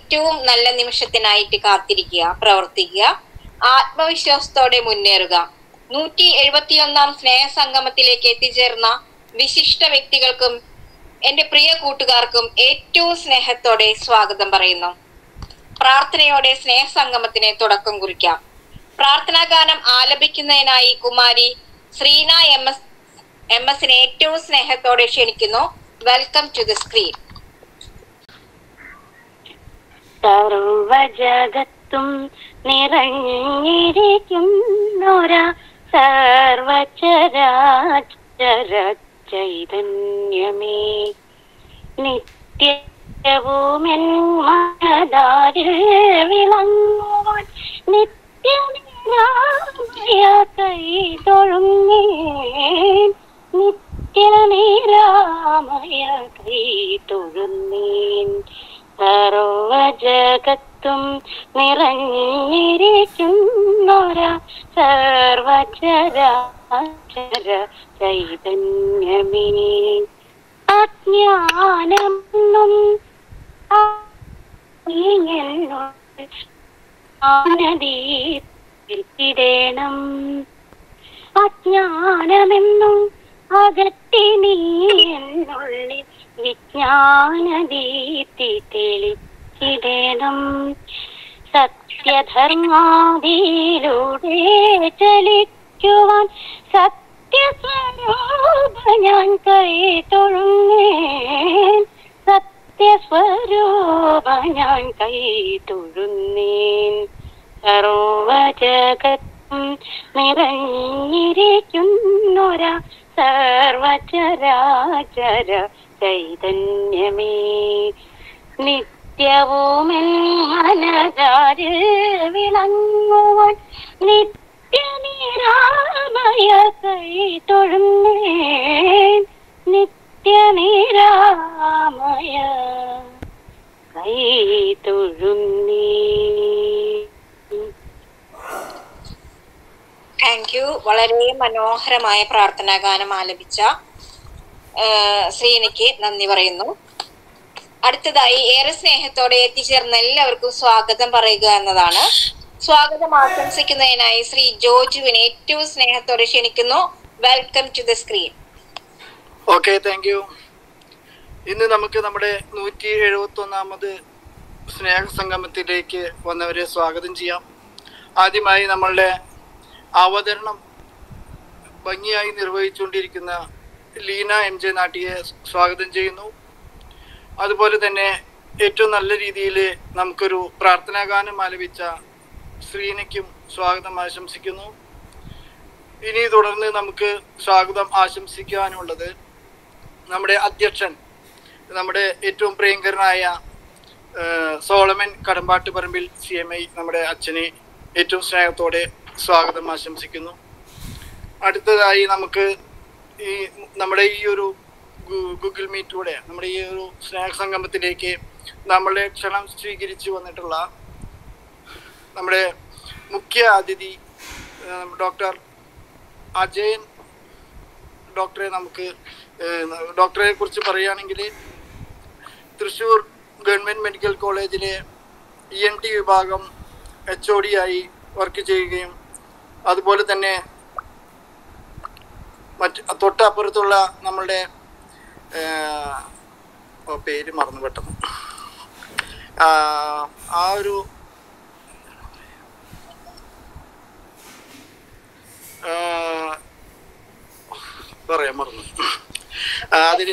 ഏറ്റവും നല്ല നിമിഷത്തിനായിട്ട് കാത്തിരിക്കുക, പ്രവർത്തിക്കുക, ആത്മവിശ്വാസത്തോടെ മുന്നേറുക. 171 സ്നേഹസംഗമത്തിലേക്ക് എത്തിച്ചേർന്ന വിശിഷ്ട വ്യക്തികൾക്കും എന്റെ പ്രിയ കൂട്ടുകാർക്കും ഏറ്റവും സ്നേഹത്തോടെ സ്വാഗതം പറയുന്നു. പ്രാർത്ഥനയോടെ സ്നേഹസംഗമത്തിന് തുടക്കം കുറിക്കാം. പ്രാർത്ഥനാ ഗാനം ആലപിക്കുന്നതിനായി കുമാരി ശ്രീന എം എസിനെ ഏറ്റവും സ്നേഹത്തോടെ ക്ഷണിക്കുന്നു. Welcome to the screen. സർവജഗത്തും നിറഞ്ഞിരിക്കുന്നൊരാ സർവചരാചര ചൈതന്യമേ, നിത്യവുമെൻ മനതാരിൽ വിളങ്ങുവാൻ നിത്യനിരാമയ കൈ തൊഴുന്നേൻ, നിത്യനിരാമയ കൈ തൊഴുന്നേൻ. സർവജഗത്തും നിറഞ്ഞിരിക്കുന്നൊരാ സർവചരാചര ചൈതന്യമേ, അജ്ഞാനമെന്നും ആനന്ദിടണം, അജ്ഞാനമെന്നും അകറ്റി നീ എന്നുള്ളിൽ വിജ്ഞാനദീപ്തി തെളിച്ചിടണം. സത്യധർമാദിയിലൂടെ ചലിക്കുവാൻ സത്യസ്വരൂപ ഞാൻ കൈ തൊഴുന്നേൻ, സത്യസ്വരൂപ ഞാൻ കൈ തൊഴുന്നേൻ. സർവജഗത്തും നിറഞ്ഞിരിക്കുന്നൊരാ സർവചരാചര ചൈതന്യമേ, നിത്യവുമെൻ മനതാരിൽ വിളങ്ങുവാൻ നിത്യനിരാമയ കൈ തൊഴുന്നേൻ, നിത്യനിരാമയ കൈ തൊഴുന്നേൻ. Thank you. വളരെ മനോഹരമായ പ്രാർത്ഥനാ ഗാനം ആലപിച്ച ശ്രീനയ്ക്ക് നന്ദി പറയുന്നു. അടുത്തതായി ഏറെ സ്നേഹത്തോടെ എത്തിച്ചേർന്ന എല്ലാവർക്കും സ്വാഗതം പറയുക എന്നതാണ്. സ്വാഗതം ആശംസിക്കുന്നതിനായി ശ്രീ ജോജുവിനെ ഏറ്റവും സ്നേഹത്തോടെ ക്ഷണിക്കുന്നു. Welcome to the screen. Okay, thank you. ഇന്ന് നമുക്ക് നമ്മുടെ 171 സ്നേഹസംഗമത്തിലേക്ക് വന്നവരെ സ്വാഗതം ചെയ്യാം. ആദ്യമായി നമ്മളുടെ അവതരണം ഭംഗിയായി നിർവഹിച്ചുകൊണ്ടിരിക്കുന്ന ലീന എം ജെ നാട്ടിയെ സ്വാഗതം ചെയ്യുന്നു. അതുപോലെ തന്നെ ഏറ്റവും നല്ല രീതിയിൽ നമുക്കൊരു പ്രാർത്ഥനാ ഗാനം ആലപിച്ച ശ്രീനയ്ക്കും സ്വാഗതം ആശംസിക്കുന്നു. ഇനി തുടർന്ന് നമുക്ക് സ്വാഗതം ആശംസിക്കാനുള്ളത് നമ്മുടെ അധ്യക്ഷൻ, നമ്മുടെ ഏറ്റവും പ്രിയങ്കരനായ സോളമൻ കടമ്പാട്ട് പറമ്പിൽ CMI നമ്മുടെ അച്ഛനെ ഏറ്റവും സ്നേഹത്തോടെ സ്വാഗതം ആശംസിക്കുന്നു. അടുത്തതായി നമുക്ക് നമ്മുടെ ഈ ഒരു ഗൂഗിൾ മീറ്റിലൂടെ നമ്മുടെ ഈ ഒരു സ്നേഹസംഗമത്തിലേക്ക് നമ്മളെ ക്ഷണം സ്വീകരിച്ചു വന്നിട്ടുള്ള നമ്മുടെ മുഖ്യ അതിഥി ഡോക്ടർ അജയൻ ഡോക്ടറെ ഡോക്ടറെ കുറിച്ച് പറയുകയാണെങ്കിൽ തൃശ്ശൂർ ഗവൺമെൻറ് മെഡിക്കൽ കോളേജിലെ ENT വിഭാഗം HOD ആയി വർക്ക് ചെയ്യുകയും അതുപോലെ തന്നെ തൊട്ടപ്പുറത്തുള്ള നമ്മളുടെ പേര് മറന്നു പെട്ടെന്ന് ആ ഒരു പറയാൻ മറന്നു അതിൽ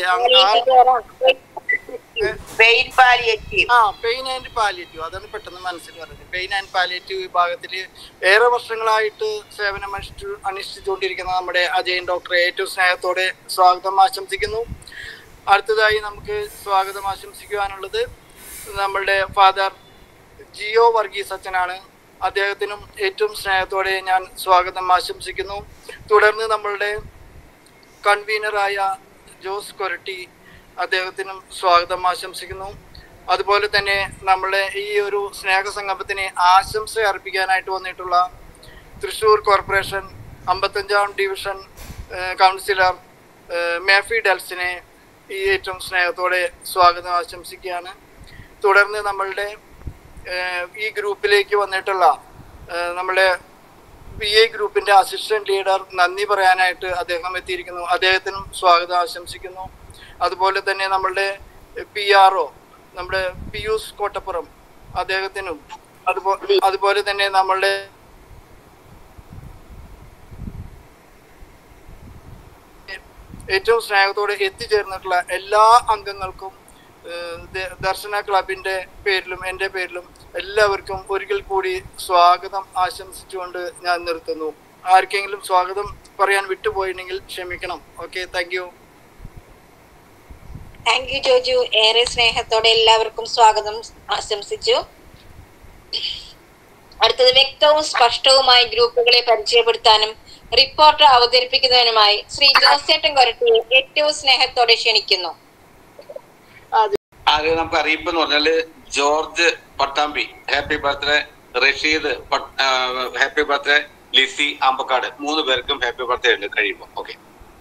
പെയിൻ ആൻഡ് പാലിയേറ്റീവ്, അതാണ് പെട്ടെന്ന് മനസ്സിൽ പറഞ്ഞത്. പെയിൻ ആൻഡ് പാലിയേറ്റീവ് വിഭാഗത്തിൽ ഏറെ വർഷങ്ങളായിട്ട് സേവനം അനുഷ്ഠിച്ചുകൊണ്ടിരിക്കുന്ന നമ്മുടെ അജയൻ ഡോക്ടറെ ഏറ്റവും സ്നേഹത്തോടെ സ്വാഗതം ആശംസിക്കുന്നു. അടുത്തതായി നമുക്ക് സ്വാഗതം ആശംസിക്കുവാനുള്ളത് നമ്മളുടെ ഫാദർ ജിയോ വർഗീസ് അച്ഛനാണ്. അദ്ദേഹത്തിനും ഏറ്റവും സ്നേഹത്തോടെ ഞാൻ സ്വാഗതം ആശംസിക്കുന്നു. തുടർന്ന് നമ്മളുടെ കൺവീനറായ ജോസ് കൊരട്ടി, അദ്ദേഹത്തിനും സ്വാഗതം ആശംസിക്കുന്നു. അതുപോലെ തന്നെ നമ്മളെ ഈ ഒരു സ്നേഹസംഗമത്തിന് ആശംസ അർപ്പിക്കാനായിട്ട് വന്നിട്ടുള്ള തൃശ്ശൂർ കോർപ്പറേഷൻ 55ാം ഡിവിഷൻ കൗൺസിലർ മേഫി ഡെൽസിനെ ഈ ഏറ്റവും സ്നേഹത്തോടെ സ്വാഗതം ആശംസിക്കുകയാണ്. തുടർന്ന് നമ്മളുടെ ഈ ഗ്രൂപ്പിലേക്ക് വന്നിട്ടുള്ള നമ്മുടെ PA ഗ്രൂപ്പിന്റെ അസിസ്റ്റന്റ് ലീഡർ നന്ദി പറയാനായിട്ട് അദ്ദേഹം എത്തിയിരിക്കുന്നു. അദ്ദേഹത്തിനും സ്വാഗതം ആശംസിക്കുന്നു. അതുപോലെ തന്നെ നമ്മളുടെ PRO നമ്മുടെ പിയൂസ് കോട്ടപ്പുറം അദ്ദേഹത്തിനും അതുപോലെ തന്നെ നമ്മളുടെ ഏറ്റവും സ്നേഹത്തോടെ എത്തിച്ചേർന്നിട്ടുള്ള എല്ലാ അംഗങ്ങൾക്കും ദർശന ക്ലബിന്റെ പേരിലും എൻ്റെ പേരിലും എല്ലാവർക്കും ഒരിക്കൽ കൂടി സ്വാഗതം ആശംസിച്ചുകൊണ്ട് ഞാൻ നിർത്തുന്നു. ആർക്കെങ്കിലും സ്വാഗതം പറയാൻ വിട്ടുപോയിട്ടുണ്ടെങ്കിൽ ക്ഷമിക്കണം. Okay, thank you. Thank you Joju. ഏറെ സ്നേഹത്തോടെ എല്ലാവർക്കും സ്വാഗതം ആശംസിച്ചു. അടുത്തത് വ്യക്തവും സ്പഷ്ടവുമായി ഗ്രൂപ്പുകളെ പരിചയപ്പെടുത്താനും റിപ്പോർട്ട് അവതരിപ്പിക്കുന്നതിനുമായി ശ്രീ ജോസേട്ടൻ കൊരട്ടിയെ ഏറ്റവും സ്നേഹത്തോടെ ക്ഷണിക്കുന്നു. അത് നമുക്ക് അറിയിപ്പ് എന്ന് പറഞ്ഞാല് George Pattambi happy birthday, Rasheed happy birthday, Lissy Ambakkad 3 പേർക്കും ഹാപ്പി ബർത്ത്ഡേ ഉണ്ട് കഴിയുമ്പോൾ. ഓക്കെ.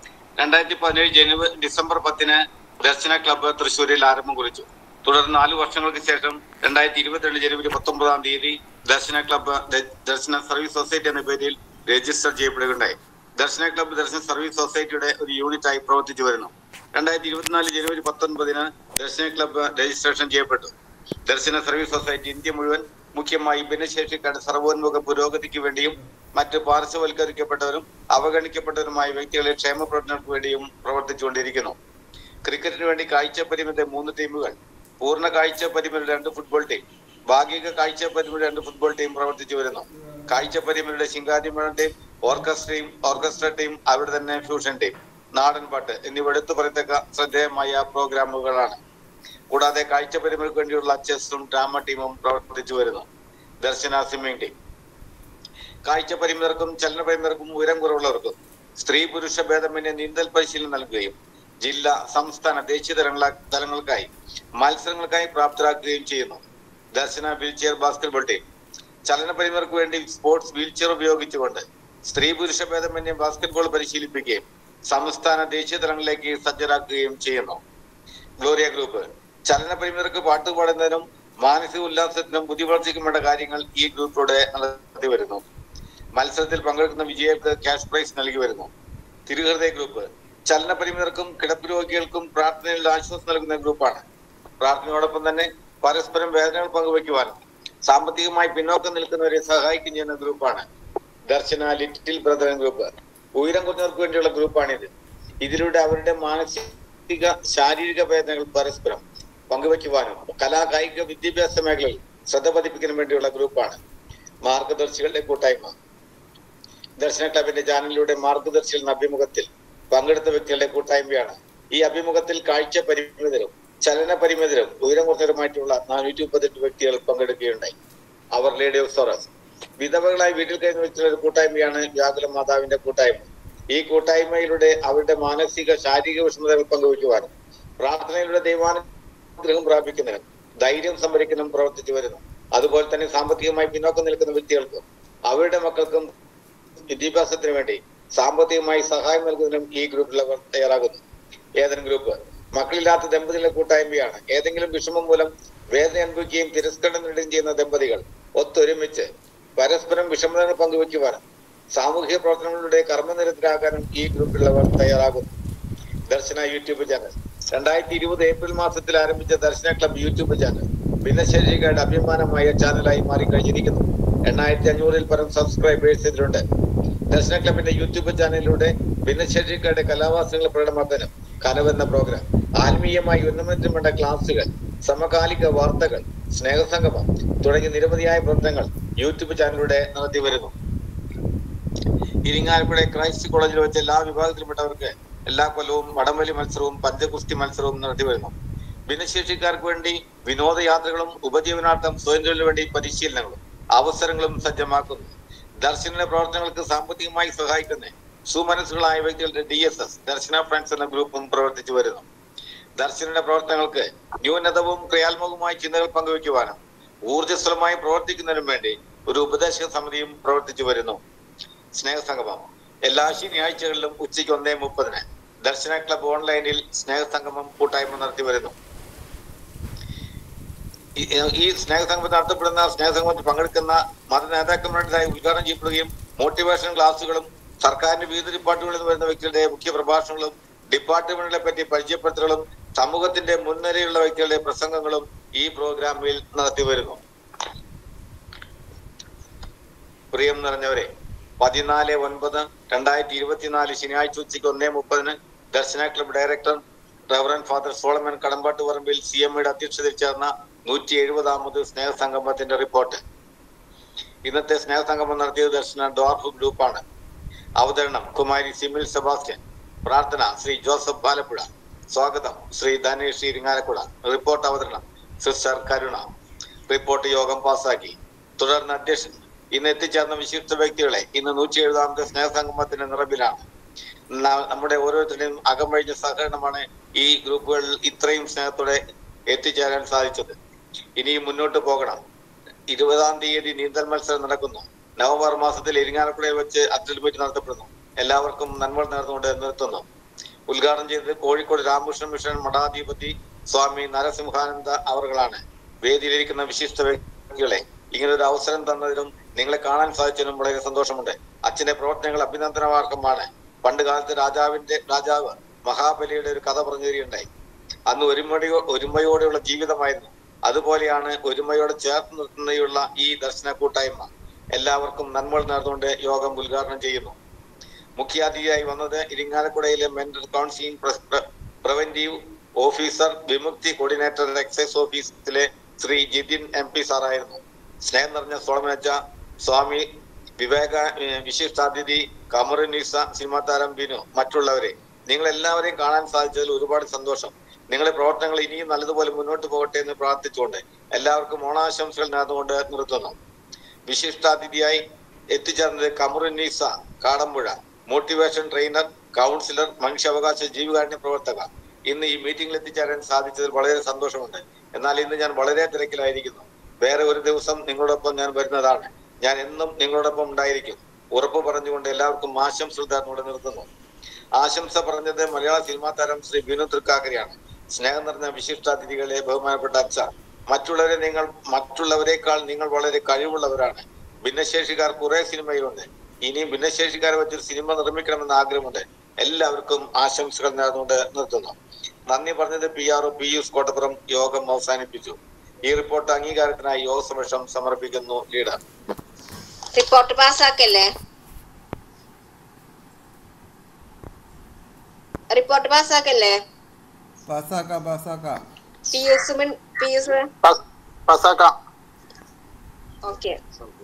2017 ഡിസംബർ 10 ദർശന ക്ലബ്ബ് തൃശ്ശൂരിൽ ആരംഭം കുറിച്ചു. തുടർന്ന് 4 വർഷങ്ങൾക്ക് ശേഷം 2022 ജനുവരി 19 Darshana club Darshana service society എന്ന പേരിൽ രജിസ്റ്റർ ചെയ്യപ്പെടുകയുണ്ടായി. ദർശന ക്ലബ്ബ് ദർശന സർവീസ് സൊസൈറ്റിയുടെ ഒരു യൂണിറ്റായി പ്രവർത്തിച്ചു വരുന്നു. 2024 ജനുവരി 19 ദർശന ക്ലബ്ബ് രജിസ്ട്രേഷൻ ചെയ്യപ്പെട്ടു. ദർശന സർവീസ് സൊസൈറ്റി ഇന്ത്യ മുഴുവൻ മുഖ്യമായി ഭിന്നശേഷിക്കാരുടെ സർവോന്മുഖ പുരോഗതിക്ക് വേണ്ടിയും മറ്റ് പാർശ്വവൽക്കരിക്കപ്പെട്ടവരും അവഗണിക്കപ്പെട്ടവരുമായ വ്യക്തികളെ ക്ഷേമ പ്രവർത്തനങ്ങൾക്ക് വേണ്ടിയും പ്രവർത്തിച്ചുകൊണ്ടിരിക്കുന്നു. ക്രിക്കറ്റിന് വേണ്ടി കാഴ്ച പരിമിത 3 ടീമുകൾ, പൂർണ്ണ കാഴ്ച പരിമിത 2 ഫുട്ബോൾ ടീം, ഭാഗിക കാഴ്ച പരിമിത 2 ഫുട്ബോൾ ടീം പ്രവർത്തിച്ചു വരുന്നു. കാഴ്ച പരിമിതരുടെ ശിങ്കാരിമേളം ടീം, ഓർക്കസ്ട്ര ടീം, അവരുടെ തന്നെ ഫ്യൂഷൻ ടീം, നാടൻ പാട്ട് എന്നിവ എടുത്തു പറയത്തക്ക ശ്രദ്ധേയമായ പ്രോഗ്രാമുകളാണ്. കൂടാതെ കാഴ്ച പരിമിതർക്ക് വേണ്ടിയുള്ള ചെസ്സും ഡ്രാമ ടീമും പ്രവർത്തിച്ചു വരുന്നു. ദർശന സ്വിമ്മിംഗ് ടീം കാഴ്ച പരിമിതർക്കും ചലന പരിമിതർക്കും ഉയരം കുറവുള്ളവർക്കും സ്ത്രീ പുരുഷ ഭേദമന്യേ നീന്തൽ പരിശീലനം നൽകുകയും ജില്ലാ, സംസ്ഥാന, ദേശീയ തലങ്ങൾക്കായി മത്സരങ്ങൾക്കായി പ്രാപ്തരാക്കുകയും ചെയ്യുന്നു. ദർശന വീൽചെയർ ബാസ്കറ്റ്ബോൾ ടീം ചലന പരിമിതർക്ക് വേണ്ടി സ്പോർട്സ് വീൽചെയർ ഉപയോഗിച്ചുകൊണ്ട് സ്ത്രീ പുരുഷ ഭേദമന്യേ ബാസ്കറ്റ്ബോൾ പരിശീലിപ്പിക്കുകയും സംസ്ഥാന, ദേശീയ തലങ്ങളിലേക്ക് സജ്ജരാക്കുകയും ചെയ്യുന്നു. ഗ്ലോറിയ ഗ്രൂപ്പ് ചലന പരിമിതർക്ക് പാട്ടുപാടുന്നതിനും മാനസിക ഉല്ലാസത്തിനും ബുദ്ധി വളർച്ചയ്ക്കും വേണ്ട കാര്യങ്ങൾ ഈ ഗ്രൂപ്പിലൂടെ നടത്തി വരുന്നു. മത്സരത്തിൽ പങ്കെടുക്കുന്ന വിജയികൾക്ക് ക്യാഷ് പ്രൈസ് നൽകി വരുന്നു. തിരുഹൃദയ ഗ്രൂപ്പ് ചലന പരിമിതർക്കും കിടപ്പ് രോഗികൾക്കും പ്രാർത്ഥനയിൽ ആശ്വാസം നൽകുന്ന ഗ്രൂപ്പാണ്. പ്രാർത്ഥനയോടൊപ്പം തന്നെ പരസ്പരം വേദനകൾ പങ്കുവയ്ക്കുവാനും സാമ്പത്തികമായി പിന്നോക്കം നിൽക്കുന്നവരെ സഹായിക്കുകയും ചെയ്യുന്ന ഗ്രൂപ്പാണ് ദർശന ലിറ്റിൽ ബ്രദർ ഗ്രൂപ്പ്. ഉയരം കുറഞ്ഞവർക്ക് വേണ്ടിയുള്ള ഗ്രൂപ്പാണിത്. ഇതിലൂടെ അവരുടെ മാനസിക, ശാരീരിക വേദനകൾ പരസ്പരം പങ്കുവയ്ക്കുവാനും കായിക, വിദ്യാഭ്യാസ മേഖലയിൽ ശ്രദ്ധ പതിപ്പിക്കാനും വേണ്ടിയുള്ള ഗ്രൂപ്പാണ് മാർഗദർശികളുടെ കൂട്ടായ്മ. ദർശന ക്ലബിന്റെ ചാനലിലൂടെ മാർഗദർശികൾ എന്ന അഭിമുഖത്തിൽ പങ്കെടുത്ത വ്യക്തികളുടെ കൂട്ടായ്മയാണ്. ഈ അഭിമുഖത്തിൽ കാഴ്ച പരിമിതരും ചലന പരിമിതരും ഉയരം കുറഞ്ഞവരുമായിട്ടുള്ള 438 വ്യക്തികൾ പങ്കെടുക്കുകയുണ്ടായി. അവർ ലേഡി ഓഫ് സോറസ് വിധവകളായി വീട്ടിൽ കഴിയുന്ന വ്യക്തികളുടെ കൂട്ടായ്മയാണ് വ്യാകുല മാതാവിന്റെ കൂട്ടായ്മ. ഈ കൂട്ടായ്മയിലൂടെ അവരുടെ മാനസിക, ശാരീരിക വിഷമതകൾ പങ്കുവയ്ക്കുവാനും പ്രാർത്ഥനയിലൂടെ ദൈവാനുഗ്രഹം പ്രാപിക്കുന്നതിനും ധൈര്യം സംഭരിക്കുന്നതിനും പ്രവർത്തിച്ചു വരുന്നു. അതുപോലെ തന്നെ സാമ്പത്തികമായി പിന്നോക്കം നിൽക്കുന്ന വ്യക്തികൾക്കും അവരുടെ മക്കൾക്കും വിദ്യാഭ്യാസത്തിന് വേണ്ടി സാമ്പത്തികമായി സഹായം നൽകുന്നതിനും ഈ ഗ്രൂപ്പിലുള്ളവർ തയ്യാറാകുന്നു. ഏതെങ്കിലും ഗ്രൂപ്പ് മക്കളില്ലാത്ത ദമ്പതികളുടെ കൂട്ടായ്മയാണ്. ഏതെങ്കിലും വിഷമം മൂലം വേദന അനുഭവിക്കുകയും തിരസ്കരണം നേടുകയും ചെയ്യുന്ന ദമ്പതികൾ ഒത്തൊരുമിച്ച് പരസ്പരം വിഷമതകൾ പങ്കുവയ്ക്കുവാനും സാമൂഹിക പ്രവർത്തനങ്ങളുടെ കർമ്മനിരതരാകാനും ഈ ഗ്രൂപ്പിലുള്ളവർ തയ്യാറാകുന്നു. ദർശന യൂട്യൂബ് ചാനൽ 2020 ഏപ്രിൽ മാസത്തിൽ ആരംഭിച്ച ദർശന ക്ലബ് യൂട്യൂബ് ചാനൽ ഭിന്നശേഷിക്കാരുടെ അഭിമാനമായ ചാനലായി മാറിക്കഴിഞ്ഞിരിക്കുന്നു. 8500-ൽ പരം സബ്സ്ക്രൈബേഴ്സ് ഇതിലുണ്ട്. ദർശന ക്ലബിന്റെ യൂട്യൂബ് ചാനലിലൂടെ ഭിന്നശേഷിക്കാരുടെ കലാവാസനകൾ പ്രകടമാക്കാനും കനവെന്ന പ്രോഗ്രാം, ആത്മീയമായി ഉന്നമനത്തിനും വേണ്ട ക്ലാസുകൾ, സമകാലിക വാർത്തകൾ, സ്നേഹസംഗമം തുടങ്ങിയ നിരവധിയായ പ്രവർത്തനങ്ങൾ യൂട്യൂബ് ചാനലിലൂടെ നടത്തി വരുന്നു. ഇരിങ്ങാലക്കുട ക്രൈസ്റ്റ് കോളേജിൽ വെച്ച് എല്ലാ വിഭാഗത്തിൽപ്പെട്ടവർക്ക് എല്ലാ കൊല്ലവും വടംവലി മത്സരവും പഞ്ചഗുസ്തി മത്സരവും നടത്തി വരുന്നു. ഭിന്നശേഷിക്കാർക്ക് വേണ്ടി വിനോദയാത്രകളും ഉപജീവനാർത്ഥം സ്വയം തൊഴിലിനു വേണ്ടി പരിശീലനങ്ങളും അവസരങ്ങളും സജ്ജമാക്കുന്നു. ദർശനയുടെ പ്രവർത്തനങ്ങൾക്ക് സാമ്പത്തികമായി സഹായിക്കുന്ന സുമനസ്സുകളായ വ്യക്തികളുടെ DSS ദർശന ഫ്രണ്ട്സ് എന്ന ഗ്രൂപ്പും പ്രവർത്തിച്ചു വരുന്നു. ദർശനയുടെ പ്രവർത്തനങ്ങൾക്ക് ന്യൂനതവും ക്രിയാത്മകവുമായ ചിന്തകൾ പങ്കുവയ്ക്കുവാനും ഊർജ്ജസ്വലമായി പ്രവർത്തിക്കുന്നതിനും വേണ്ടി ഒരു ഉപദേശക സമിതിയും പ്രവർത്തിച്ചു വരുന്നു. സ്നേഹസംഗമം എല്ലാ ശനിയാഴ്ചകളിലും ഉച്ചയ്ക്ക് 1:30 ദർശന ക്ലബ് ഓൺലൈനിൽ സ്നേഹസംഗമം കൂട്ടായ്മ നടത്തി വരുന്നു. ഈ സ്നേഹസംഗമത്തിൽ നടത്തപ്പെടുന്ന സ്നേഹസംഗമത്തിൽ പങ്കെടുക്കുന്ന മത നേതാക്കന്മാരുടേതായി ഉദ്ഘാടനം ചെയ്യപ്പെടുകയും മോട്ടിവേഷൻ ക്ലാസുകളും സർക്കാരിന്റെ വിവിധ ഡിപ്പാർട്ട്മെന്റിൽ നിന്ന് വരുന്ന വ്യക്തികളുടെ മുഖ്യ പ്രഭാഷണങ്ങളും ഡിപ്പാർട്ട്മെന്റുകളെ പറ്റി പരിചയപ്പെടുത്തലുകളും സമൂഹത്തിന്റെ മുൻനിരയിലുള്ള വ്യക്തികളുടെ പ്രസംഗങ്ങളും ഈ പ്രോഗ്രാമിൽ നടത്തി വരുന്നു. പ്രിയം നിറഞ്ഞവരെ, 14/9/2024 ശനിയാഴ്ച ഉച്ചയ്ക്ക് 1:30 Darshana club director reverend father Solomon Kadambattuparambil CMയുടെ അധ്യക്ഷതയിൽ ചേർന്ന 170ാമത് സ്നേഹസംഗമത്തിന്റെ റിപ്പോർട്ട്. ഇന്നത്തെ സ്നേഹസംഗമം നടത്തിയത് ദർശന ഡോർഫ് ഗ്രൂപ്പാണ്. അവതരണം കുമാരി സിമിൽ സെബാസ്റ്റ്യൻ. പ്രാർത്ഥന ശ്രീ ജോസഫ് ബാലപ്പുഴ. സ്വാഗതം ശ്രീ ധനേഷ് ഇരിങ്ങാലക്കുട. റിപ്പോർട്ട് അവതരണം സിസ്റ്റർ കരുണ. റിപ്പോർട്ട് യോഗം പാസാക്കി. തുടർന്ന് അധ്യക്ഷൻ ഇന്ന് എത്തിച്ചേർന്ന വിശിഷ്ട വ്യക്തികളെ ഇന്ന് 170ാമത്തെ സ്നേഹസംഗമത്തിന്റെ നിറവിലാണ്. നമ്മുടെ ഓരോരുത്തരുടെയും അകമഴിഞ്ഞ സഹകരണമാണ് ഈ ഗ്രൂപ്പുകളിൽ ഇത്രയും സ്നേഹത്തോടെ എത്തിച്ചേരാൻ സാധിച്ചത്. ഇനിയും മുന്നോട്ട് പോകണം. 20-ാം തീയതി നീന്തൽ മത്സരം നടക്കുന്നു. നവംബർ മാസത്തിൽ ഇരിങ്ങാലക്കുടയിൽ വെച്ച് അത്ലറ്റ് മീറ്റ് നടത്തപ്പെടുന്നു. എല്ലാവർക്കും നന്മ നേർന്നുകൊണ്ട് നിർത്തുന്നു. ഉദ്ഘാടനം ചെയ്തത് കോഴിക്കോട് രാമകൃഷ്ണ മിഷൻ മഠാധിപതി സ്വാമി നരസിംഹാനന്ദ അവർകളാണ്. വേദിയിലിരിക്കുന്ന വിശിഷ്ട വ്യക്തികളെ ഇങ്ങനെ ഒരു അവസരം തന്നതിലും നിങ്ങളെ കാണാൻ സാധിച്ചതിനും വളരെ സന്തോഷമുണ്ട്. അച്ഛന്റെ പ്രവർത്തനങ്ങൾ അഭിനന്ദനാർഹമാണ്. പണ്ട് കാലത്ത് രാജാവ് മഹാബലിയുടെ ഒരു കഥ പറഞ്ഞു തരികയുണ്ടായി. അന്ന് ഒരുമയോടെയുള്ള ജീവിതമായിരുന്നു. അതുപോലെയാണ് ഒരുമയോടെ ചേർത്ത് നിർത്തുന്നതിനുള്ള ഈ ദർശന കൂട്ടായ്മ. എല്ലാവർക്കും നന്മകൾ നേർന്നുകൊണ്ട് യോഗം ഉദ്ഘാടനം ചെയ്യുന്നു. മുഖ്യാതിഥിയായി വന്നത് ഇരിങ്ങാലക്കുടയിലെ mental counselling preventive officer Vimukthi coordinator excise ഓഫീസിലെ ശ്രീ ജിതിൻ MP സാറായിരുന്നു. സ്നേഹം നിറഞ്ഞ സോളമനച്ച സ്വാമി വിവേക വിശിഷ്ടാതിഥി കമറുന്നീസ സിനിമാ താരം ബിനു മറ്റുള്ളവരെ നിങ്ങൾ എല്ലാവരെയും കാണാൻ സാധിച്ചതിൽ ഒരുപാട് സന്തോഷം. നിങ്ങളുടെ പ്രവർത്തനങ്ങൾ ഇനിയും നല്ലതുപോലെ മുന്നോട്ട് പോകട്ടെ എന്ന് പ്രാർത്ഥിച്ചുകൊണ്ട് എല്ലാവർക്കും ഓണാശംസകൾ നേർന്നുകൊണ്ട് നിർത്തുന്നു. വിശിഷ്ടാതിഥിയായി എത്തിച്ചേർന്നത് Kamarunnisa Kadampuzha, motivation trainer, councillor, മനുഷ്യാവകാശ ജീവകാരുണ്യ പ്രവർത്തക. ഇന്ന് ഈ മീറ്റിംഗിൽ എത്തിച്ചേരാൻ സാധിച്ചതിൽ വളരെ സന്തോഷമുണ്ട്. എന്നാൽ ഇന്ന് ഞാൻ വളരെ തിരക്കിലായിരിക്കുന്നു. വേറെ ഒരു ദിവസം നിങ്ങളോടൊപ്പം ഞാൻ വരുന്നതാണ്. ഞാൻ എന്നും നിങ്ങളോടൊപ്പം ഉണ്ടായിരിക്കും. ഉറപ്പ് പറഞ്ഞുകൊണ്ട് എല്ലാവർക്കും ആശംസകൾ നേർന്നുകൊണ്ട് നിർത്തുന്നു. ആശംസ പറഞ്ഞത് മലയാള സിനിമാ താരം ശ്രീ ബിനു തൃക്കാക്കരയാണ്. സ്നേഹം നിറഞ്ഞ വിശിഷ്ടാതിഥികളെ, ബഹുമാനപ്പെട്ട അച്ഛ, മറ്റുള്ളവരെക്കാൾ നിങ്ങൾ വളരെ കഴിവുള്ളവരാണ്. ഭിന്നശേഷിക്കാർ കുറെ സിനിമയിലുണ്ട്. ഇനിയും ഭിന്നശേഷിക്കാരെ വെച്ചൊരു സിനിമ നിർമ്മിക്കണമെന്ന് ആഗ്രഹമുണ്ട്. എല്ലാവർക്കും ആശംസകൾ നേർന്നുകൊണ്ട് നിർത്തുന്നു. നന്ദി പറഞ്ഞത് PRO പിയൂസ് കോട്ടപ്പുറം. യോഗം അവസാനിപ്പിച്ചു. ഈ റിപ്പോർട്ട് അംഗീകാരത്തിനായി യോഗ സമക്ഷം സമർപ്പിക്കുന്നു. ലീഡർ. റിപ്പോർട്ട് പാസ്സാക്കല്ലേ? റിപ്പോർട്ട് പാസ്സാക്കല്ലേ? ഓക്കെ.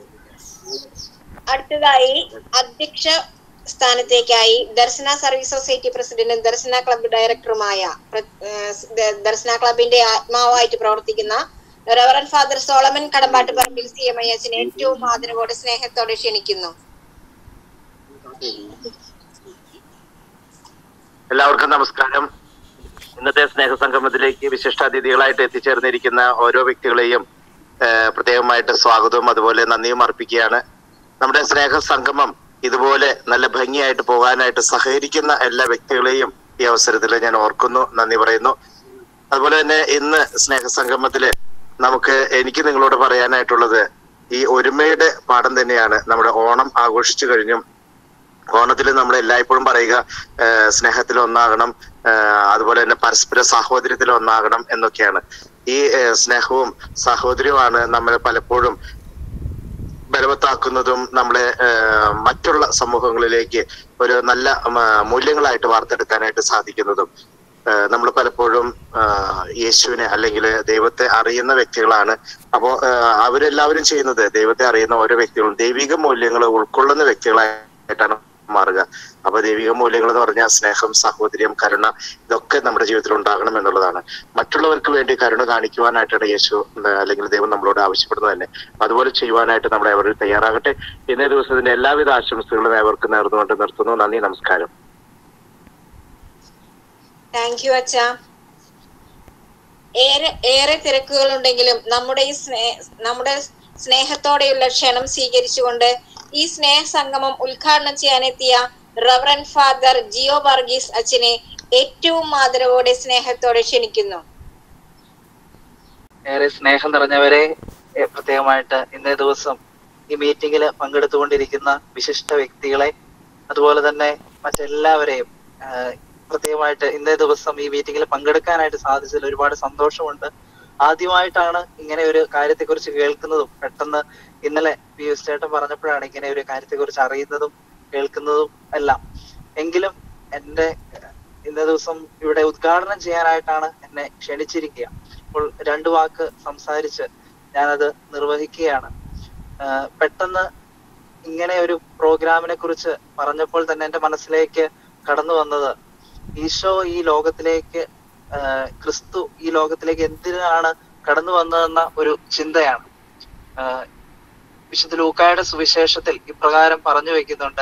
അടുത്തതായി അധ്യക്ഷ സ്ഥാനത്തേക്കായി ദർശന സർവീസ് സൊസൈറ്റി പ്രസിഡന്റും ദർശന ക്ലബ് ഡയറക്ടറുമായ ദർശന ക്ലബിന്റെ ആത്മാവായിട്ട് പ്രവർത്തിക്കുന്ന reverend father Solomon Kadambattuparambil CMI അച്ഛനെ ഏറ്റവും ആദരവോടെ സ്നേഹത്തോടെ ക്ഷണിക്കുന്നു. എല്ലാവർക്കും നമസ്കാരം. ഇന്നത്തെ സ്നേഹസംഗമത്തിലേക്ക് വിശിഷ്ടാതിഥികളായിട്ട് എത്തിച്ചേർന്നിരിക്കുന്ന ഓരോ വ്യക്തികളെയും പ്രത്യേകമായിട്ട് സ്വാഗതവും അതുപോലെ നന്ദിയും അർപ്പിക്കുകയാണ്. നമ്മുടെ സ്നേഹസംഗമം ഇതുപോലെ നല്ല ഭംഗിയായിട്ട് പോകാനായിട്ട് സഹകരിക്കുന്ന എല്ലാ വ്യക്തികളെയും ഈ അവസരത്തിൽ ഞാൻ ഓർക്കുന്നു, നന്ദി പറയുന്നു. അതുപോലെ തന്നെ ഇന്ന് സ്നേഹസംഗമത്തില് എനിക്ക് നിങ്ങളോട് പറയാനായിട്ടുള്ളത് ഈ ഒരുമയുടെ പാഠം തന്നെയാണ്. നമ്മുടെ ഓണം ആഘോഷിച്ചു കഴിഞ്ഞും ഓണത്തിൽ നമ്മൾ എല്ലായ്പ്പോഴും പറയുക സ്നേഹത്തിൽ ഒന്നാകണം, അതുപോലെ തന്നെ പരസ്പര സാഹോദര്യത്തിൽ ഒന്നാകണം എന്നൊക്കെയാണ്. ഈ സ്നേഹവും സാഹോദര്യവുമാണ് നമ്മളെ പലപ്പോഴും ബലവത്താക്കുന്നതും നമ്മളെ മറ്റുള്ള സമൂഹങ്ങളിലേക്ക് ഒരു നല്ല മൂല്യങ്ങളായിട്ട് വാർത്തെടുക്കാനായിട്ട് സാധിക്കുന്നതും. നമ്മൾ പലപ്പോഴും യേശുവിനെ അല്ലെങ്കിൽ ദൈവത്തെ അറിയുന്ന വ്യക്തികളാണ്. അപ്പോ അവരെല്ലാവരും ചെയ്യുന്നത് ദൈവത്തെ അറിയുന്ന ഓരോ വ്യക്തികളും ദൈവിക മൂല്യങ്ങൾ ഉൾക്കൊള്ളുന്ന വ്യക്തികളായിട്ടാണ് മാറുക. അപ്പൊ ദൈവിക മൂല്യങ്ങൾ എന്ന് പറഞ്ഞാൽ സ്നേഹം, സാഹോദര്യം, കരുണ, ഇതൊക്കെ നമ്മുടെ ജീവിതത്തിൽ ഉണ്ടാകണം എന്നുള്ളതാണ്. മറ്റുള്ളവർക്ക് വേണ്ടി കരുണ കാണിക്കുവാനായിട്ടാണ് യേശു അല്ലെങ്കിൽ ദൈവം നമ്മളോട് ആവശ്യപ്പെടുന്നത് തന്നെ. അതുപോലെ ചെയ്യുവാനായിട്ട് നമ്മൾ ഏവരും തയ്യാറാകട്ടെ. ഇന്നേ ദിവസത്തിന്റെ എല്ലാവിധ ആശംസകളും ഏവർക്കും നേർന്നുകൊണ്ട് നിർത്തുന്നു. നന്ദി, നമസ്കാരം. താങ്ക് യു അച്ഛ. ഏറെ തിരക്കുകൾ ഉണ്ടെങ്കിലും നമ്മുടെ സ്നേഹത്തോടെയുള്ള ക്ഷണം സ്വീകരിച്ചുകൊണ്ട് ഈ സ്നേഹ സംഗമം ഉദ്ഘാടനം ചെയ്യാനെത്തിയ റവറൻ ഫാദർ ജിയോ വർഗീസ് അച്ഛനെ ഏറ്റവും ആദരവോടെ സ്നേഹത്തോടെ ക്ഷണിക്കുന്നു. ഏറെ സ്നേഹം നിറഞ്ഞവരെ, പ്രത്യേകമായിട്ട് ഇന്നേ ദിവസം ഈ മീറ്റിംഗിൽ പങ്കെടുത്തുകൊണ്ടിരിക്കുന്ന വിശിഷ്ട വ്യക്തികളെ, അതുപോലെ തന്നെ മറ്റെല്ലാവരെയും പ്രത്യേകമായിട്ട് ഇന്നേ ദിവസം ഈ മീറ്റിംഗിൽ പങ്കെടുക്കാനായിട്ട് സാധിച്ചതിൽ ഒരുപാട് സന്തോഷമുണ്ട്. ആദ്യമായിട്ടാണ് ഇങ്ങനെ ഒരു കാര്യത്തെക്കുറിച്ച് കേൾക്കുന്നതും, പെട്ടെന്ന് ഇന്നലെ പിയൂസ് ചേട്ടൻ പറഞ്ഞപ്പോഴാണ് ഇങ്ങനെ ഒരു കാര്യത്തെക്കുറിച്ച് അറിയുന്നതും കേൾക്കുന്നതും എല്ലാം. എങ്കിലും എന്റെ ഇന്നേ ദിവസം ഇവിടെ ഉദ്ഘാടനം ചെയ്യാനായിട്ടാണ് എന്നെ ക്ഷണിച്ചിരിക്കുക. അപ്പോൾ 2 വാക്ക് സംസാരിച്ച് ഞാനത് നിർവഹിക്കുകയാണ്. പെട്ടെന്ന് ഇങ്ങനെ ഒരു പ്രോഗ്രാമിനെ കുറിച്ച് പറഞ്ഞപ്പോൾ തന്നെ എന്റെ മനസ്സിലേക്ക് കടന്നു വന്നത്, ഈശോ ഈ ലോകത്തിലേക്ക്, ക്രിസ്തു ഈ ലോകത്തിലേക്ക് എന്തിനാണ് കടന്നു വന്നതെന്ന ഒരു ചിന്തയാണ്. വിശുദ്ധ ലൂക്കായുടെ സുവിശേഷത്തിൽ ഇപ്രകാരം പറഞ്ഞു വെക്കുന്നുണ്ട്,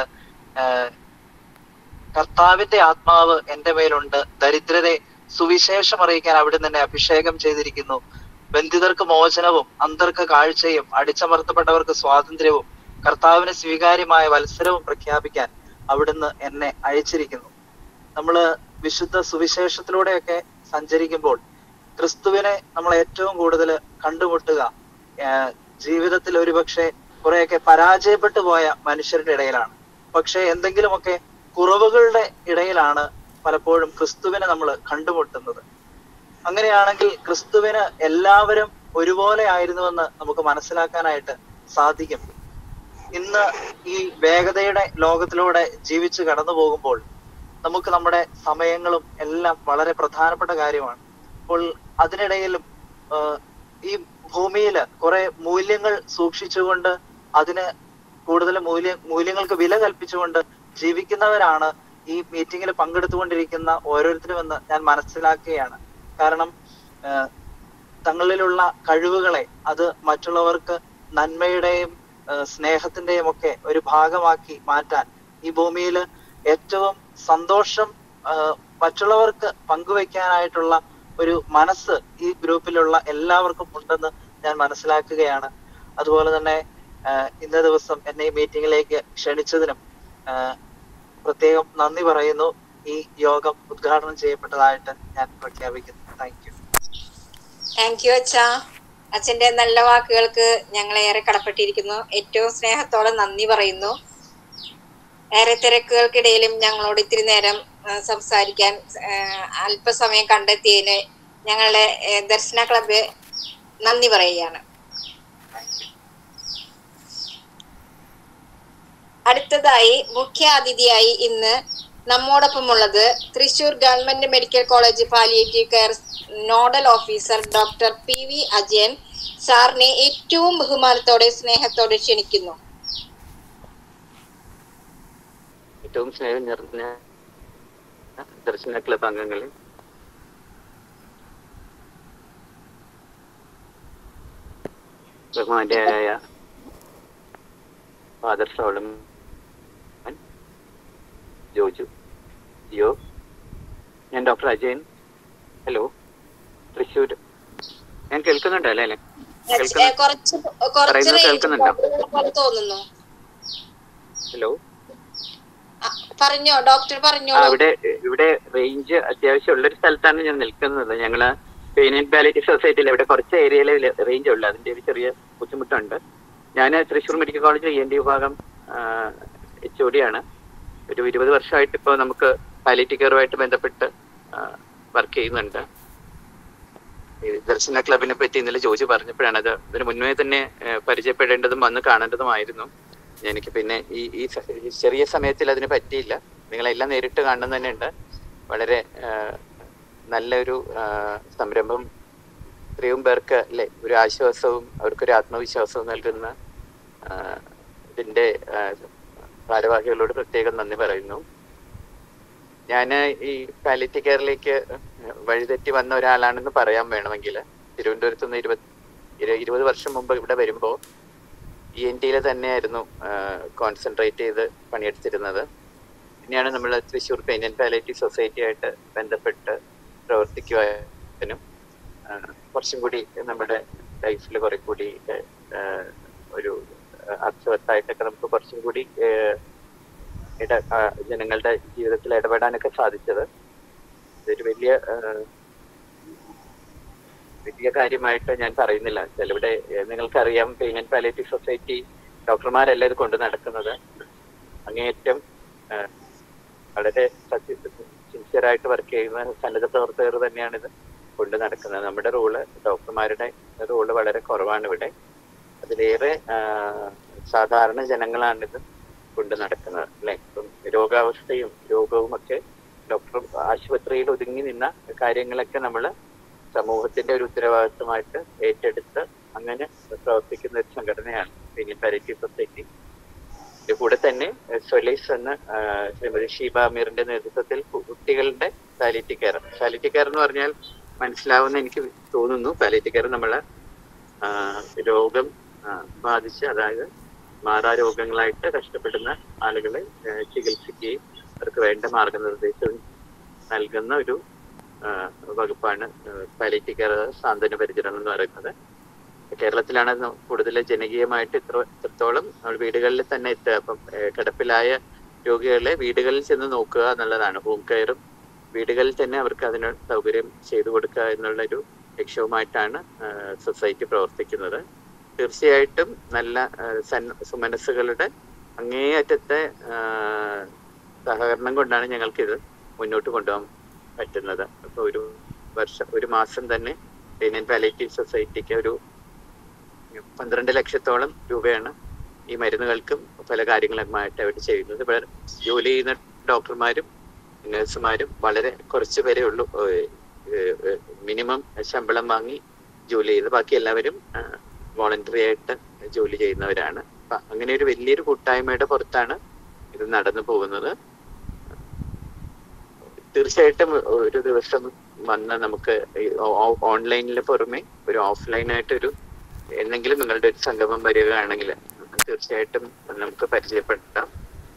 കർത്താവിന്റെ ആത്മാവ് എന്റെ മേലുണ്ട്, ദരിദ്രരെ സുവിശേഷം അറിയിക്കാൻ അവിടുന്ന് എന്നെ അഭിഷേകം ചെയ്തിരിക്കുന്നു, ബന്ധിതർക്ക് മോചനവും അന്ധർക്ക് കാഴ്ചയും അടിച്ചമർത്തപ്പെട്ടവർക്ക് സ്വാതന്ത്ര്യവും കർത്താവിന് സ്വീകാര്യമായ വത്സരവും പ്രഖ്യാപിക്കാൻ അവിടുന്ന് എന്നെ അയച്ചിരിക്കുന്നു. നമ്മള് വിശുദ്ധ സുവിശേഷത്തിലൂടെയൊക്കെ സഞ്ചരിക്കുമ്പോൾ ക്രിസ്തുവിനെ നമ്മൾ ഏറ്റവും കൂടുതൽ കണ്ടുമുട്ടുക ജീവിതത്തിൽ ഒരുപക്ഷെ കുറെയൊക്കെ പരാജയപ്പെട്ടു പോയ മനുഷ്യരുടെ ഇടയിലാണ്. പക്ഷെ എന്തെങ്കിലുമൊക്കെ കുറവുകളുടെ ഇടയിലാണ് പലപ്പോഴും ക്രിസ്തുവിനെ നമ്മൾ കണ്ടുമുട്ടുന്നത്. അങ്ങനെയാണെങ്കിൽ ക്രിസ്തുവിന് എല്ലാവരും ഒരുപോലെ ആയിരുന്നുവെന്ന് നമുക്ക് മനസ്സിലാക്കാനായിട്ട് സാധിക്കും. ഇന്ന് ഈ വേഗതയുടെ ലോകത്തിലൂടെ ജീവിച്ച് കടന്നു പോകുമ്പോൾ നമുക്ക് നമ്മുടെ സമയങ്ങളും എല്ലാം വളരെ പ്രധാനപ്പെട്ട കാര്യമാണ്. അപ്പോൾ അതിനിടയിലും ഈ ഭൂമിയിൽ കുറെ മൂല്യങ്ങൾ സൂക്ഷിച്ചുകൊണ്ട്, അതിന് കൂടുതൽ മൂല്യങ്ങൾക്ക് വില കൽപ്പിച്ചുകൊണ്ട് ജീവിക്കുന്നവരാണ് ഈ മീറ്റിങ്ങിൽ പങ്കെടുത്തുകൊണ്ടിരിക്കുന്ന ഓരോരുത്തരും എന്ന് ഞാൻ മനസ്സിലാക്കുകയാണ്. കാരണം തങ്ങളിലുള്ള കഴിവുകളെ അത് മറ്റുള്ളവർക്ക് നന്മയുടെയും സ്നേഹത്തിന്റെയും ഒക്കെ ഒരു ഭാഗമാക്കി മാറ്റാൻ, ഈ ഭൂമിയിൽ ഏറ്റവും സന്തോഷം മറ്റുള്ളവർക്ക് പങ്കുവെക്കാനായിട്ടുള്ള ഒരു മനസ്സ് ഈ ഗ്രൂപ്പിലുള്ള എല്ലാവർക്കും ഉണ്ടെന്ന് ഞാൻ മനസ്സിലാക്കുകയാണ്. അതുപോലെ തന്നെ ഇന്നേ ദിവസം എന്നെ ഈ മീറ്റിംഗിലേക്ക് ക്ഷണിച്ചതിനും പ്രത്യേകം നന്ദി പറയുന്നു. ഈ യോഗം ഉദ്ഘാടനം ചെയ്യപ്പെട്ടതായിട്ട് ഞാൻ പ്രഖ്യാപിക്കുന്നു. താങ്ക് യു അച്ഛാ. അച്ഛന്റെ നല്ല വാക്കുകൾക്ക് ഞങ്ങൾ ഏറെ കടപ്പെട്ടിരിക്കുന്നു. ഏറ്റവും സ്നേഹത്തോടെ നന്ദി പറയുന്നു. ഏറെ തിരക്കുകൾക്കിടയിലും ഞങ്ങളോട് ഇത്തിരി നേരം സംസാരിക്കാൻ അല്പസമയം കണ്ടെത്തിയതിന് ഞങ്ങളുടെ ദർശന ക്ലബ് നന്ദി പറയുകയാണ്. അടുത്തതായി മുഖ്യ അതിഥിയായി ഇന്ന് നമ്മോടൊപ്പമുള്ളത് Thrissur government medical college palliative care nodal officer doctor PV Ajayan സാറിനെ ഏറ്റവും ബഹുമാനത്തോടെ സ്നേഹത്തോടെ ക്ഷണിക്കുന്നു. ഏറ്റവും സ്നേഹം നിറഞ്ഞ ദർശന ക്ലബ് അംഗങ്ങളെ, ബഹുമാന്യരായ ഫാദർ സോളമൻ, ജോജു, ജിയോ, ഞാൻ ഡോക്ടർ അജയൻ. ഹലോ, തൃശ്ശൂർ. ഞാൻ കേൾക്കുന്നുണ്ടോ അല്ലേ? പറയുന്നത് കേൾക്കുന്നുണ്ടോ? ഹലോ, പറഞ്ഞോ ഡോക്ടർ, പറഞ്ഞോ. ഇവിടെ റേഞ്ച് അത്യാവശ്യം ഉള്ളൊരു സ്ഥലത്താണ് ഞാൻ നിൽക്കുന്നത്. ഞങ്ങള് പെയിൻ ആൻഡ് പാലിയേറ്റീവ് സൊസൈറ്റിയിൽ ഇവിടെ കുറച്ച് ഏരിയയിൽ റേഞ്ച് ഉള്ളു, അതിന്റെ ഒരു ചെറിയ ബുദ്ധിമുട്ടുണ്ട്. ഞാൻ തൃശ്ശൂർ മെഡിക്കൽ കോളേജ് ENT വിഭാഗം HOD ആണ്. ഒരു 20 വർഷമായിട്ട് ഇപ്പോൾ നമുക്ക് പാലിയേറ്റീവ് കെയറുമായിട്ട് ബന്ധപ്പെട്ട് വർക്ക് ചെയ്യുന്നുണ്ട്. ദർശന ക്ലബിനെ പറ്റി ഇന്നലെ ജോജി പറഞ്ഞപ്പോഴാണ് അത് ഇതിന് മുന്നേ തന്നെ പരിചയപ്പെടേണ്ടതും വന്ന് കാണേണ്ടതുമായിരുന്നു. എനിക്ക് പിന്നെ ഈ ചെറിയ സമയത്തിൽ അതിന് പറ്റിയില്ല. നിങ്ങളെല്ലാം നേരിട്ട് കാണുന്നത് തന്നെ ഉണ്ട്. വളരെ നല്ലൊരു സംരംഭം, ഇത്രയും പേർക്ക് അല്ലെ ഒരു ആശ്വാസവും അവർക്കൊരു ആത്മവിശ്വാസവും നൽകുന്ന ഇതിന്റെ ഭാരവാഹികളോട് പ്രത്യേകം നന്ദി പറയുന്നു. ഞാൻ ഈ പാലിയേറ്റീവ് കെയറിലേക്ക് വഴിതെറ്റി വന്ന ഒരാളാണെന്ന് പറയാൻ വേണമെങ്കിൽ, തിരുവനന്തപുരത്ത് നിന്ന് 20 വർഷം മുമ്പ് ഇവിടെ വരുമ്പോൾ ENTയിൽ തന്നെയായിരുന്നു കോൺസെൻട്രേറ്റ് ചെയ്ത് പണിയെടുത്തിരുന്നത്. പിന്നെയാണ് നമ്മൾ Thrissur pain and palliative society ആയിട്ട് ബന്ധപ്പെട്ട് പ്രവർത്തിക്കുവാനും കുറച്ചും കൂടി നമ്മുടെ ലൈഫിൽ കുറെ കൂടി ഒരു അർത്ഥവത്തായിട്ടൊക്കെ നമുക്ക് കുറച്ചും കൂടി ജനങ്ങളുടെ ജീവിതത്തിൽ ഇടപെടാനൊക്കെ സാധിച്ചത്. ഇതൊരു വലിയ വലിയ കാര്യമായിട്ട് ഞാൻ പറയുന്നില്ല. ഇവിടെ നിങ്ങൾക്കറിയാം, പെയിൻ ആൻഡ് പാലിയേറ്റീവ് സൊസൈറ്റി ഡോക്ടർമാരല്ല ഇത് കൊണ്ട് നടക്കുന്നത്. അങ്ങേയറ്റം വളരെ സിൻസിയറായിട്ട് വർക്ക് ചെയ്യുന്ന സന്നദ്ധ പ്രവർത്തകർ തന്നെയാണ് ഇത് കൊണ്ട് നടക്കുന്നത്. നമ്മുടെ റോള്, ഡോക്ടർമാരുടെ റോള് വളരെ കുറവാണ് ഇവിടെ. അതിലേറെ സാധാരണ ജനങ്ങളാണിത് കൊണ്ട് നടക്കുന്നത് അല്ലെ. ഇപ്പം രോഗാവസ്ഥയും രോഗവും ഒക്കെ ഡോക്ടർ ആശുപത്രിയിൽ ഒതുങ്ങി നിന്ന കാര്യങ്ങളൊക്കെ നമ്മൾ സമൂഹത്തിന്റെ ഒരു ഉത്തരവാദിത്വമായിട്ട് ഏറ്റെടുത്ത് അങ്ങനെ പ്രവർത്തിക്കുന്ന ഒരു സംഘടനയാണ് പെയിൻ ആൻഡ് പാലിയേറ്റീവ് സൊസൈറ്റി. ഇതിന്റെ കൂടെ തന്നെ സൊലൈസ് എന്ന ശ്രീമതി ഷീബ അമീറിന്റെ നേതൃത്വത്തിൽ കുട്ടികളുടെ പാലിയേറ്റീവ് കെയർ. പാലിയേറ്റീവ് കെയർ എന്ന് പറഞ്ഞാൽ മനസ്സിലാവുന്ന എനിക്ക് തോന്നുന്നു, പാലിയേറ്റീവ് കെയർ നമ്മള് രോഗം ബാധിച്ച്, അതായത് മാറാരോഗങ്ങളായിട്ട് കഷ്ടപ്പെടുന്ന ആളുകളെ ചികിത്സിക്കുകയും അവർക്ക് വേണ്ട മാർഗനിർദ്ദേശവും നൽകുന്ന ഒരു വകുപ്പാണ് പാലിയേറ്റീവ് കെയർ, സാന്ത്വന പരിചരണം എന്ന് പറയുന്നത്. കേരളത്തിലാണ് കൂടുതൽ ജനകീയമായിട്ട് ഇത്രത്തോളം നമ്മൾ വീടുകളിൽ തന്നെ എത്തുക. അപ്പം കിടപ്പിലായ രോഗികളെ വീടുകളിൽ ചെന്ന് നോക്കുക എന്നുള്ളതാണ്. ഹോം കെയറും വീടുകളിൽ തന്നെ അവർക്ക് അതിന് സൗകര്യം ചെയ്തു കൊടുക്കുക എന്നുള്ളൊരു ലക്ഷ്യവുമായിട്ടാണ് സൊസൈറ്റി പ്രവർത്തിക്കുന്നത്. തീർച്ചയായിട്ടും നല്ല സുമനസ്സുകളുടെ അങ്ങേയറ്റത്തെ സഹകരണം കൊണ്ടാണ് ഞങ്ങൾക്കിത് മുന്നോട്ട് കൊണ്ടുപോകാൻ പറ്റുന്നത്. അപ്പോൾ ഒരു മാസം തന്നെ പെയിൻ ആൻഡ് പാലിയേറ്റീവ് സൊസൈറ്റിക്ക് ഒരു 12 ലക്ഷത്തോളം രൂപയാണ് ഈ മരുന്നുകൾക്കും പല കാര്യങ്ങളുമായിട്ട് അവർ ചെയ്യുന്നത്. ഇവിടെ ജോലി ചെയ്യുന്ന ഡോക്ടർമാരും നഴ്സുമാരും വളരെ കുറച്ച് പേരേ ഉള്ളൂ മിനിമം ശമ്പളം വാങ്ങി ജോലി ചെയ്ത്. ബാക്കി എല്ലാവരും വോളണ്ടറി ആയിട്ട് ജോലി ചെയ്യുന്നവരാണ്. അങ്ങനെ ഒരു വലിയൊരു കൂട്ടായ്മയുടെ പുറത്താണ് ഇത് നടന്നു പോകുന്നത്. തീർച്ചയായിട്ടും ഒരു ദിവസം വന്ന് നമുക്ക് ഓൺലൈനിന് പുറമെ ഒരു ഓഫ്ലൈനായിട്ടൊരു എന്തെങ്കിലും നിങ്ങളുടെ ഒരു സംഗമം വരികയാണെങ്കിൽ തീർച്ചയായിട്ടും നമുക്ക് പരിചയപ്പെടുത്താം.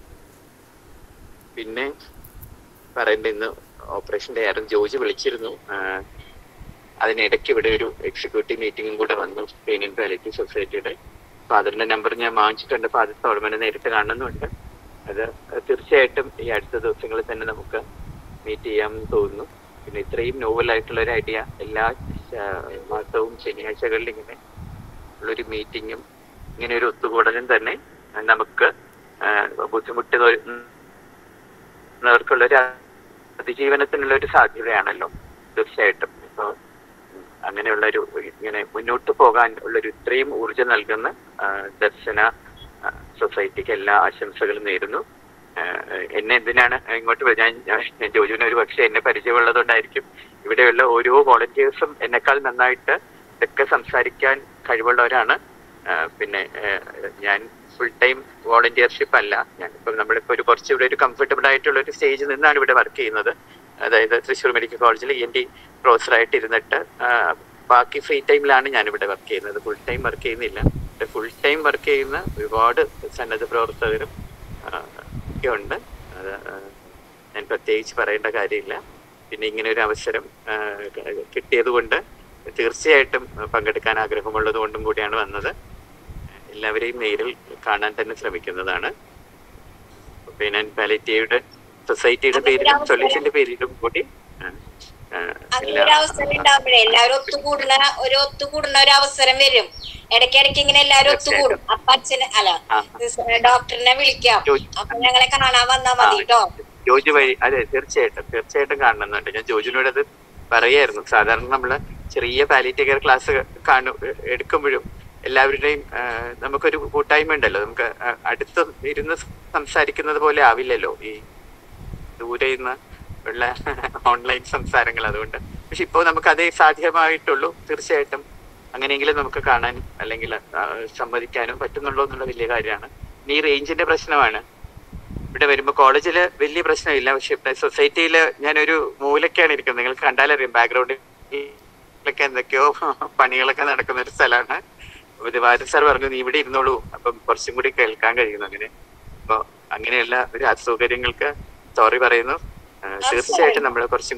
പിന്നെ പറയേണ്ട, ഇന്ന് ഓപ്പറേഷൻ ഡയറും ജോജി വിളിച്ചിരുന്നു. അതിനിടയ്ക്ക് ഇവിടെ ഒരു എക്സിക്യൂട്ടീവ് മീറ്റിംഗും കൂടെ വന്നു പെയിൻ ആൻഡ് പാലിയേറ്റീവ് സൊസൈറ്റിയുടെ. ഫാദറിന്റെ നമ്പർ ഞാൻ വാങ്ങിച്ചിട്ടുണ്ട്. ഫാദർ സോളമനെ നേരിട്ട് കാണുന്നുണ്ട്. അത് തീർച്ചയായിട്ടും ഈ അടുത്ത ദിവസങ്ങളിൽ തന്നെ നമുക്ക് മീറ്റ് ചെയ്യാമെന്ന് തോന്നുന്നു. പിന്നെ ഇത്രയും നോവലായിട്ടുള്ള ഒരു ഐഡിയ എല്ലാ മാസവും ശനിയാഴ്ചകളിൽ ഇങ്ങനെ ഉള്ളൊരു മീറ്റിങ്ങും ഇങ്ങനെ ഒരു ഒത്തുകൂടലും തന്നെ നമുക്ക് ബുദ്ധിമുട്ടുന്നവർക്കുള്ളൊരു അതിജീവനത്തിനുള്ള ഒരു സാധ്യതയാണല്ലോ തീർച്ചയായിട്ടും. ഇപ്പോൾ അങ്ങനെയുള്ളൊരു ഇങ്ങനെ മുന്നോട്ട് പോകാൻ ഉള്ളൊരു ഇത്രയും ഊർജം നൽകുന്ന ദർശന സൊസൈറ്റിക്ക് എല്ലാ ആശംസകളും നേരുന്നു. എന്നെ എന്തിനാണ് ഇങ്ങോട്ട് ഞാൻ ജോജുവിന് ഒരു പക്ഷേ എന്നെ പരിചയമുള്ളതുകൊണ്ടായിരിക്കും ഇവിടെയുള്ള ഓരോ വോളണ്ടിയേഴ്സും എന്നെക്കാൾ നന്നായിട്ട് ഇതൊക്കെ സംസാരിക്കാൻ കഴിവുള്ളവരാണ്. പിന്നെ ഞാൻ ഫുൾ ടൈം വോളണ്ടിയർഷിപ്പ് അല്ല. ഞാനിപ്പം നമ്മളിപ്പോൾ കുറച്ചുകൂടെ ഒരു കംഫർട്ടബിൾ ആയിട്ടുള്ള ഒരു സ്റ്റേജിൽ നിന്നാണ് ഇവിടെ വർക്ക് ചെയ്യുന്നത്. അതായത് തൃശ്ശൂർ മെഡിക്കൽ കോളേജിൽ ENT പ്രൊഫസറായിട്ട് ഇരുന്നിട്ട് ബാക്കി ഫ്രീ ടൈമിലാണ് ഞാനിവിടെ വർക്ക് ചെയ്യുന്നത്. ഫുൾ ടൈം വർക്ക് ചെയ്യുന്നില്ല. ഫുൾ ടൈം വർക്ക് ചെയ്യുന്ന ഒരുപാട് സന്നദ്ധ പ്രവർത്തകരും ഒക്കെ ഉണ്ട്. അത് ഞാൻ പ്രത്യേകിച്ച് പറയേണ്ട കാര്യമില്ല. പിന്നെ ഇങ്ങനെ ഒരു അവസരം കിട്ടിയത് കൊണ്ട് തീർച്ചയായിട്ടും പങ്കെടുക്കാൻ ആഗ്രഹമുള്ളത് കൊണ്ടും കൂടിയാണ് വന്നത്. എല്ലാവരെയും നേരിൽ കാണാൻ തന്നെ ശ്രമിക്കുന്നതാണ്. പെയിൻ ആൻഡ് പാലിയേറ്റീവ് സൊസൈറ്റിയുടെ പേരിലും സൊല്യൂഷന്റെ പേരിലും കൂടി അങ്ങനെ ഒരു അവസരം ഉണ്ടാകുമ്പോഴേ എല്ലാവരും ഒത്തുകൂടുന്ന ഒരു അവസരം വരും. ഇടയ്ക്കിടയ്ക്ക് ഇങ്ങനെ എല്ലാവരും ഒത്തുകൂടും. അപ്പൊ അച്ഛന് ഡോക്ടറിനെ വിളിക്കാം. അപ്പൊ ഞങ്ങളെ കാണാൻ വന്നാ മതി കേട്ടോ. ജോജു വഴി അതെ തീർച്ചയായിട്ടും കാണുന്നുണ്ട്. ഞാൻ ജോജുവിനോട് അത് പറയായിരുന്നു. സാധാരണ നമ്മള് ചെറിയ പാലിയേറ്റീവ് കെയർ ക്ലാസ് എടുക്കുമ്പോഴും എല്ലാവരുടെയും നമുക്കൊരു കൂട്ടായ്മ ഉണ്ടല്ലോ. നമുക്ക് അടുത്ത് ഇരുന്ന് സംസാരിക്കുന്നത് പോലെ ആവില്ലല്ലോ ഈ ദൂരെ നിന്ന് ഉള്ള ഓൺലൈൻ സംസാരങ്ങൾ. അതുകൊണ്ട് പക്ഷെ ഇപ്പോൾ നമുക്ക് അതേ സാധ്യമായിട്ടുള്ളൂ. തീർച്ചയായിട്ടും അങ്ങനെയെങ്കിലും നമുക്ക് കാണാനും അല്ലെങ്കിൽ സംവദിക്കാനും പറ്റുന്നുള്ളൂ എന്നുള്ള വലിയ കാര്യമാണ്. ഇനി ഈ റേഞ്ചിന്റെ പ്രശ്നമാണ്. ഇവിടെ വരുമ്പോൾ കോളേജിൽ വലിയ പ്രശ്നമില്ല. പക്ഷെ ഇവിടെ സൊസൈറ്റിയിൽ ഞാനൊരു മൂലക്കാണ് ഇരിക്കുന്നത്. നിങ്ങൾക്ക് കണ്ടാലറിയാം ബാക്ക്ഗ്രൗണ്ടിലൊക്കെ എന്തൊക്കെയോ പണികളൊക്കെ നടക്കുന്ന ഒരു സ്ഥലമാണ്. വാരൻ സാർ പറഞ്ഞു നീ ഇവിടെ ഇരുന്നോളൂ, അപ്പം കുറച്ചും കൂടി കേൾക്കാൻ കഴിയുന്നു. അങ്ങനെ അപ്പോൾ അങ്ങനെയുള്ള ഒരു അസൗകര്യങ്ങൾക്ക് സോറി പറയുന്നു. തീർച്ചയായിട്ടും നമ്മൾ കുറച്ചും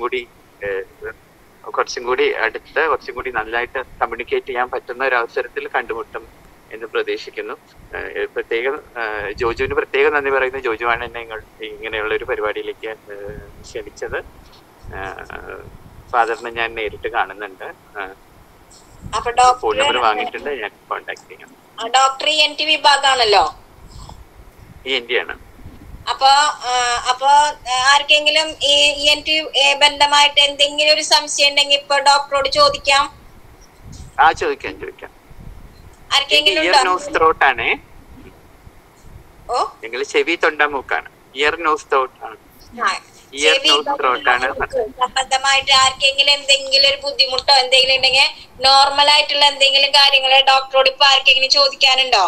കൂടി അടുത്ത് കുറച്ചും കൂടി നല്ലതായിട്ട് കമ്മ്യൂണിക്കേറ്റ് ചെയ്യാൻ പറ്റുന്ന ഒരു അവസരത്തിൽ കണ്ടുമുട്ടും എന്ന് പ്രതീക്ഷിക്കുന്നു. പ്രത്യേകം ജോജുവിന് പ്രത്യേകം നന്ദി പറയുന്നു. ജോജുവാണ് എന്നെ ഇങ്ങനെയുള്ള ഒരു പരിപാടിയിലേക്ക് ക്ഷണിച്ചത്. ഫാദറിനെ ഞാൻ നേരിട്ട് കാണുന്നുണ്ട്. അപ്പൊ ഫോൺ നമ്പർ ഡോക്ടർ വാങ്ങിയിട്ടുണ്ട്, ഞാൻ കോണ്ടാക്ട് ചെയ്യാം. Doctor ENT വിഭാഗമാണല്ലോ. ENT ആണ്. അപ്പൊ ആർക്കെങ്കിലും ഈ ENT ബന്ധമായിട്ട് എന്തെങ്കിലും ഒരു സംശയം ഉണ്ടെങ്കിൽ ഇപ്പൊ ഡോക്ടറോട് ചോദിക്കാം. ചോദിക്കാം. ആർക്കെങ്കിലും ഇയർ നോസ് ത്രോട്ട് ആണ്. ഓ, നിങ്ങൾ ചെവി തൊണ്ട മൂക്കാണ്. ഇയർ നോസ് ത്രോട്ട് ആണ്. ഇയർ നോസ് ത്രോട്ട് ആണ്. സംബന്ധമായിട്ട് ആർക്കെങ്കിലും എന്തെങ്കിലും ഒരു ബുദ്ധിമുട്ടോ എന്തെങ്കിലും ഉണ്ടെങ്കിൽ നോർമൽ ആയിട്ടുള്ള എന്തെങ്കിലും കാര്യങ്ങൾ ഡോക്ടറോട് ഇപ്പൊ ആർക്കെങ്കിലും ചോദിക്കാനുണ്ടോ?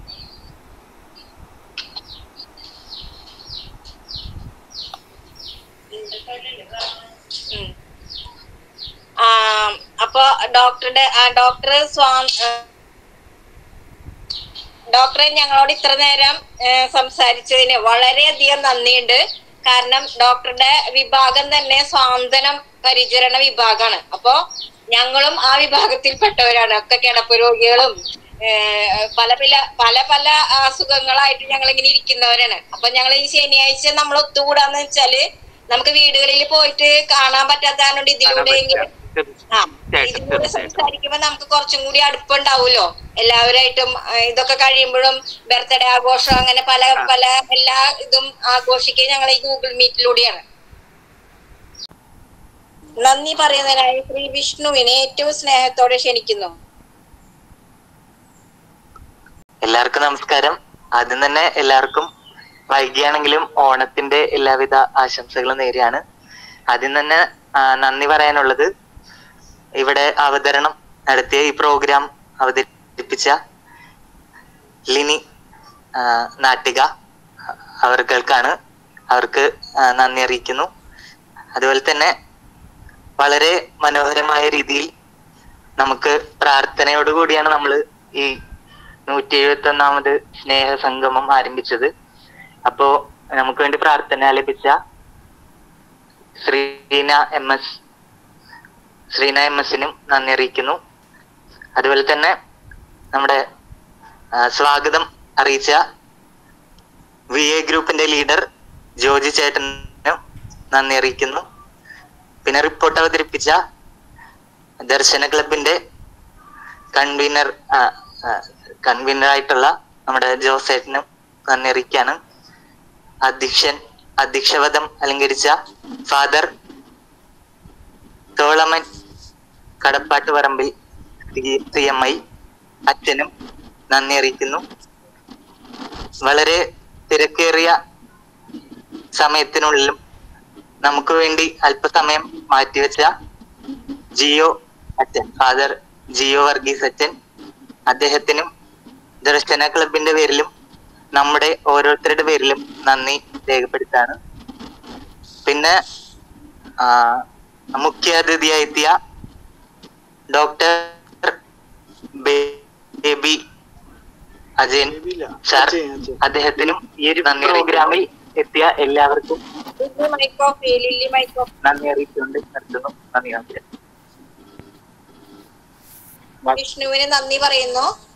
അപ്പൊ ഡോക്ടറെ ഞങ്ങളോട് ഇത്ര നേരം സംസാരിച്ചതിന് വളരെയധികം നന്ദിയുണ്ട്. കാരണം ഡോക്ടറുടെ വിഭാഗം തന്നെ സ്വാന്തനം പരിചരണ വിഭാഗമാണ്. അപ്പൊ ഞങ്ങളും ആ വിഭാഗത്തിൽപ്പെട്ടവരാണ്. ഒക്കെ കിടപ്പ് രോഗികളും പല അസുഖങ്ങളായിട്ട് ഞങ്ങൾ ഇങ്ങനെ ഇരിക്കുന്നവരാണ്. അപ്പൊ ഞങ്ങൾ ഈ ശനിയാഴ്ച നമ്മൾ ഒത്തുകൂടാന്ന് വെച്ചാല് നമുക്ക് വീടുകളിൽ പോയിട്ട് കാണാൻ പറ്റാത്തതുകൊണ്ട് ഇതിലൂടെ സംസാരിക്കുമ്പോ നമുക്ക് കുറച്ചും കൂടി അടുപ്പുണ്ടാവുമല്ലോ എല്ലാവരായിട്ടും. ഇതൊക്കെ കഴിയുമ്പോഴും ബർത്ത്ഡേ ആഘോഷം അങ്ങനെ പല എല്ലാ ഇതും ആഘോഷിക്കുക ഞങ്ങൾ ഈ ഗൂഗിൾ മീറ്റിലൂടെയാണ്. നന്ദി പറയുന്നതിനായി ശ്രീ വിഷ്ണുവിനെ ഏറ്റവും സ്നേഹത്തോടെ ക്ഷണിക്കുന്നു. എല്ലാവർക്കും നമസ്കാരം. ആദ്യം തന്നെ എല്ലാവർക്കും വൈകിയാണെങ്കിലും ഓണത്തിന്റെ എല്ലാവിധ ആശംസകളും നേരെയാണ്. ആദ്യം തന്നെ നന്ദി പറയാനുള്ളത് ഇവിടെ അവതരണം നടത്തിയ ഈ പ്രോഗ്രാം അവതരിപ്പിച്ച ലിനി നാട്ടിക അവർക്കാണ്. അവർക്ക് നന്ദി അറിയിക്കുന്നു. അതുപോലെ തന്നെ വളരെ മനോഹരമായ രീതിയിൽ നമുക്ക് പ്രാർത്ഥനയോടുകൂടിയാണ് നമ്മൾ ഈ 171ാമത് സ്നേഹ സംഗമം ആരംഭിച്ചത്. അപ്പോ നമുക്ക് വേണ്ടി പ്രാർത്ഥന ആലപിച്ച ശ്രീന എം എസിനും നന്ദി അറിയിക്കുന്നു. അതുപോലെ തന്നെ നമ്മുടെ സ്വാഗതം അറിയിച്ച VA ഗ്രൂപ്പിന്റെ ലീഡർ ജോജി ചേട്ടനും നന്ദി അറിയിക്കുന്നു. പിന്നെ റിപ്പോർട്ട് അവതരിപ്പിച്ച ദർശന ക്ലബിന്റെ കൺവീനറായിട്ടുള്ള നമ്മുടെ ജോസേട്ടനും നന്ദി അറിയിക്കാണ്. അധ്യക്ഷപദം അലങ്കരിച്ച ഫാദർ തോളമൻ കടപ്പാട്ട് പറമ്പിൽ CMI അച്ഛനും നന്ദി അറിയിക്കുന്നു. വളരെ തിരക്കേറിയ സമയത്തിനുള്ളിലും നമുക്ക് വേണ്ടി അല്പസമയം മാറ്റിവെച്ച ജിയോ അച്ഛൻ, ഫാദർ ജിയോ വർഗീസ് അച്ഛൻ, അദ്ദേഹത്തിനും ദർശന ക്ലബിന്റെ പേരിലും നമ്മുടെ ഓരോരുത്തരുടെ പേരിലും നന്ദി രേഖപ്പെടുത്താണ്. പിന്നെ മുഖ്യ അതിഥിയായെത്തിയ ഡോക്ടർ ബേബി അജയൻ സാർ, അദ്ദേഹത്തിനും ഈ ഒരു നന്ദി പ്രോഗ്രാമിൽ എത്തിയ എല്ലാവർക്കും നന്ദി അറിയിച്ചുകൊണ്ട് നിർത്തുന്നു. നന്ദി. വിഷ്ണുവിന് നന്ദി പറയുന്നു.